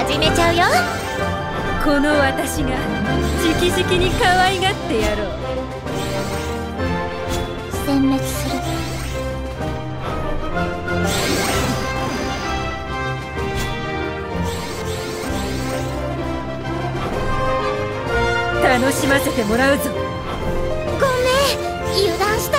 始めちゃうよ。 この私が直々に可愛がってやろう。 殲滅する。 楽しませてもらうぞ。 ごめん、油断した。